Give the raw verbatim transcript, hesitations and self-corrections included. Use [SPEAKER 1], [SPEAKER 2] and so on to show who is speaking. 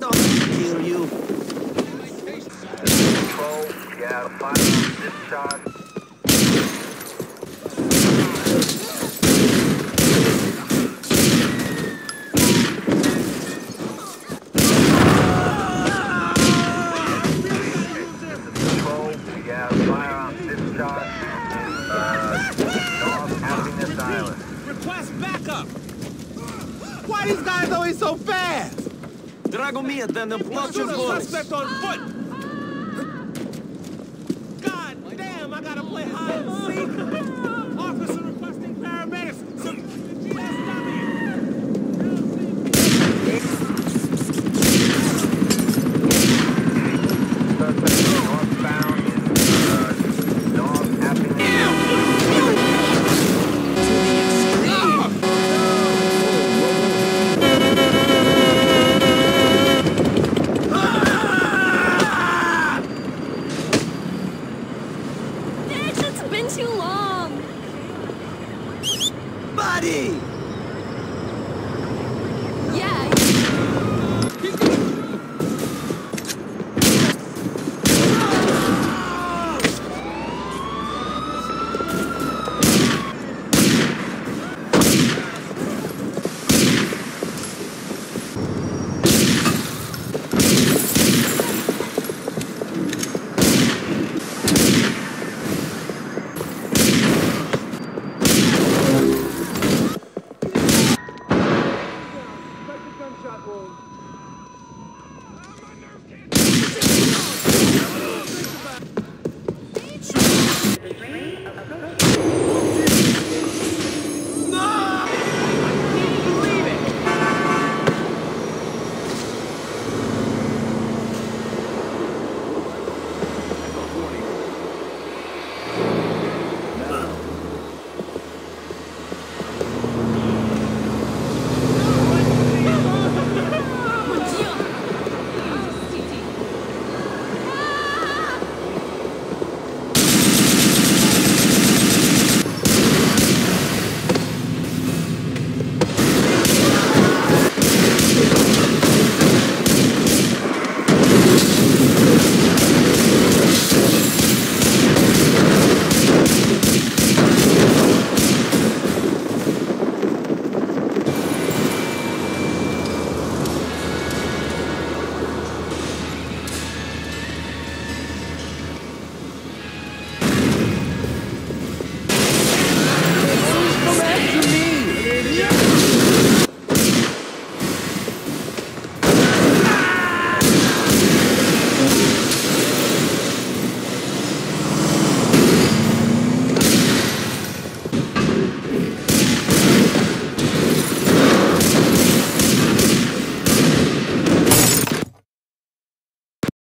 [SPEAKER 1] Don't let me kill you.
[SPEAKER 2] Control, we got a firearm discharge. Control, we got a firearm discharge in uh, North Happiness Island.
[SPEAKER 3] Request backup! Why these guys always so fast?
[SPEAKER 1] Drago me at them, plot your
[SPEAKER 3] Shoot a
[SPEAKER 1] voice.
[SPEAKER 3] suspect on foot! God damn, I gotta play hide and seek! Officer requesting paramedics! Some G S W!
[SPEAKER 2] Northbound in uh, North Happiness.
[SPEAKER 4] Too long.
[SPEAKER 1] Buddy!
[SPEAKER 4] Yeah.
[SPEAKER 3] Gunshot wound.